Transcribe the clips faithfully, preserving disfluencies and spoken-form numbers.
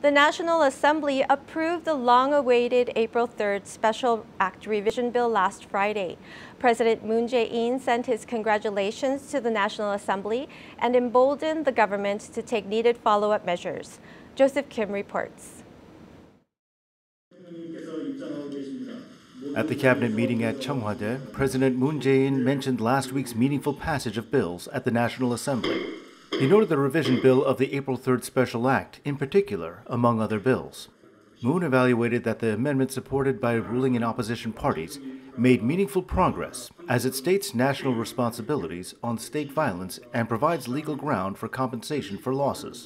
The National Assembly approved the long-awaited April third Special Act Revision Bill last Friday. President Moon Jae-in sent his congratulations to the National Assembly and emboldened the government to take needed follow-up measures. Joseph Kim reports. At the cabinet meeting at Cheongwadae, President Moon Jae-in mentioned last week's meaningful passage of bills at the National Assembly. He noted the revision bill of the April third Special Act, in particular, among other bills. Moon evaluated that the amendment supported by ruling and opposition parties made meaningful progress as it states national responsibilities on state violence and provides legal ground for compensation for losses.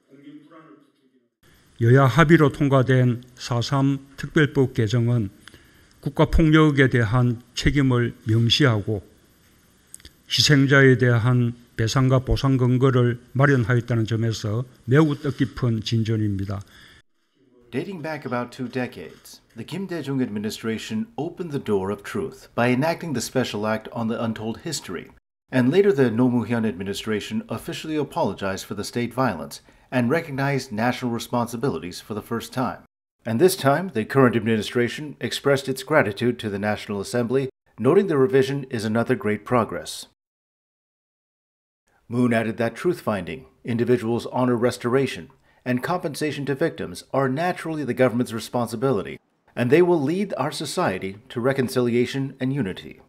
여야 합의로 통과된 사삼 특별법 개정은 국가폭력에 대한 책임을 명시하고 희생자에 대한 배상과 보상 근거를 마련하였다는 점에서 매우 뜻깊은 진전입니다. Dating back about two decades, the Kim Dae-jung administration opened the door of truth by enacting the Special Act on the Untold History, and later the Roh Moo-hyun administration officially apologized for the state violence and recognized national responsibilities for the first time. And this time, the current administration expressed its gratitude to the National Assembly, noting the revision is another great progress. Moon added that truth-finding, individuals' honor restoration, and compensation to victims are naturally the government's responsibility, and they will lead our society to reconciliation and unity.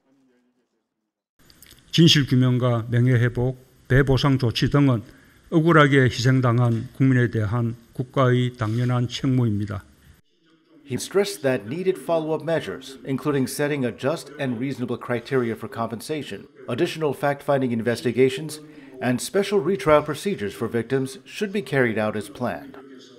진실규명과 명예회복, 배보상 조치 등은 억울하게 희생당한 국민에 대한 국가의 당연한 책무입니다. He stressed that needed follow-up measures, including setting a just and reasonable criteria for compensation, additional fact-finding investigations, and special retrial procedures for victims should be carried out as planned.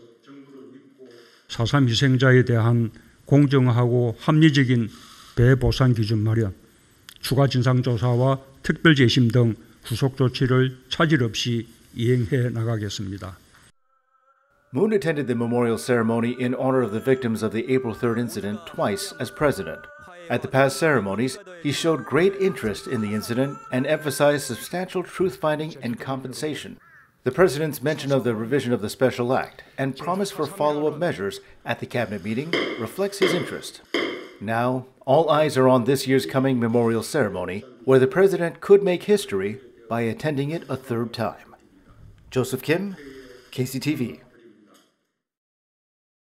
사삼 희생자에 대한 공정하고 합리적인 배보상 기준 마련, 추가 진상조사와 특별재심 등 후속 조치를 차질 없이 이행해 나가겠습니다. Moon attended the memorial ceremony in honor of the victims of the April third incident twice as president. At the past ceremonies, he showed great interest in the incident and emphasized substantial truth-finding and compensation. The president's mention of the revision of the Special Act and promise for follow-up measures at the cabinet meeting reflects his interest. Now, all eyes are on this year's coming memorial ceremony, where the president could make history by attending it a third time. Joseph Kim, K C T V.